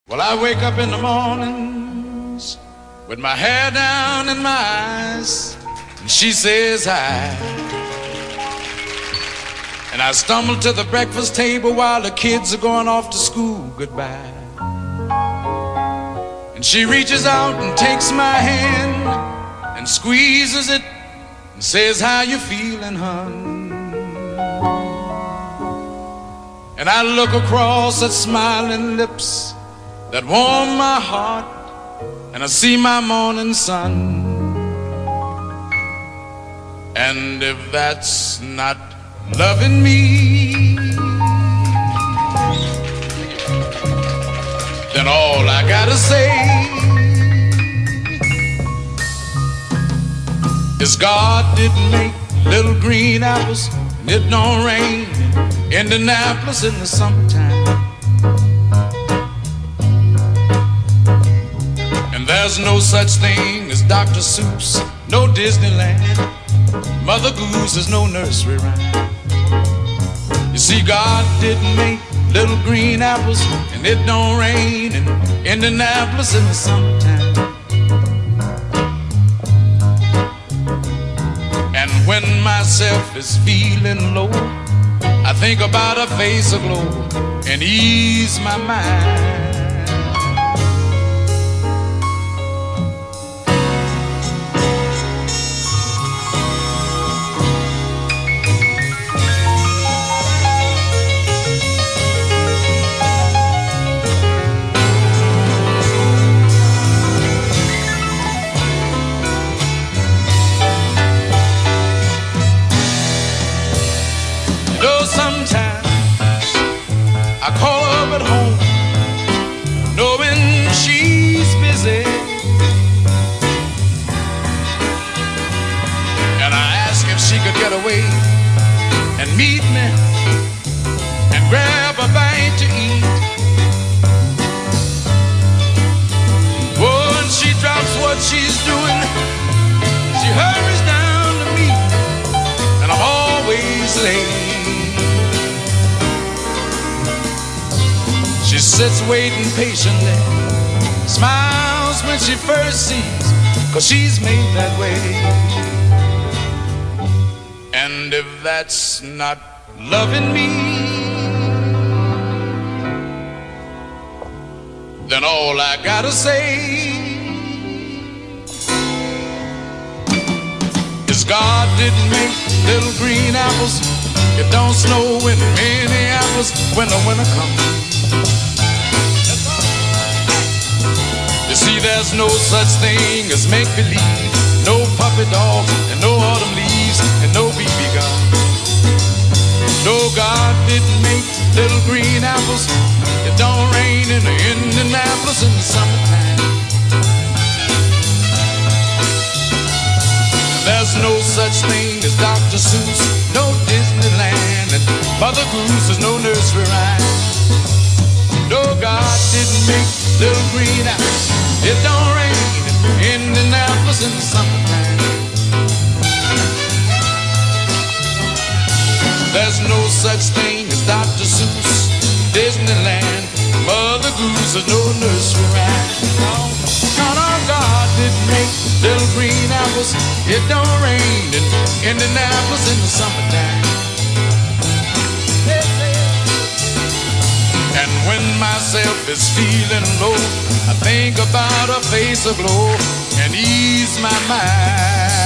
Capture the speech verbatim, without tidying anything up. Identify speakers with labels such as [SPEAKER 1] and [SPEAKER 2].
[SPEAKER 1] Well, I wake up in the mornings with my hair down and my eyes, and she says hi. And I stumble to the breakfast table while the kids are going off to school goodbye. And she reaches out and takes my hand and squeezes it and says, "How you feeling, hon?" And I look across at smiling lips that warm my heart, and I see my morning sun. And if that's not loving me, then all I gotta say is God didn't make little green apples, and it don't rain in Indianapolis in the summertime. There's no such thing as Doctor Seuss, no Disneyland, Mother Goose is no nursery rhyme. You see, God didn't make little green apples, and it don't rain in Indianapolis in the summertime. And when myself is feeling low, I think about a face aglow and ease my mind. Sometimes I call her up at home, knowing she's busy, and I ask if she could get away and meet me and grab a bite to eat. Oh, and she drops what she's doing, she hurries down to me, and I'm always late. She sits waiting patiently, smiles when she first sees, 'cause she's made that way. And if that's not loving me, then all I gotta say is God didn't make little green apples, it don't snow in Minneapolis when the winter comes. See, there's no such thing as make-believe, no puppy dogs and no autumn leaves and no B B gun. No, God didn't make little green apples, it don't rain in Indianapolis in the summertime. There's no such thing as Doctor Seuss, no Disneyland, and Mother Goose is no nursery rhyme. No, God didn't make little green apples, it don't rain in Indianapolis in the summertime. There's no such thing as Doctor Seuss, Disneyland, Mother Goose is no nursery rhyme. No, no, God didn't make little green apples, it don't rain in Indianapolis in the summertime. And when myself is feeling low, I think about a face aglow and ease my mind.